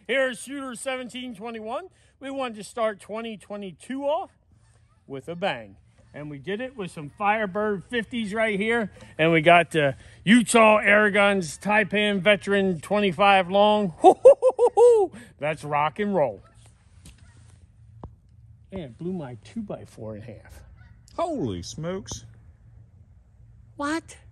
Here at Shooter 1721, we wanted to start 2022 off with a bang. And we did it with some Firebird 50s right here. And we got the Utah Airguns Taipan Veteran 25 long. That's rock and roll. And it blew my 2x4 in half. Holy smokes. What?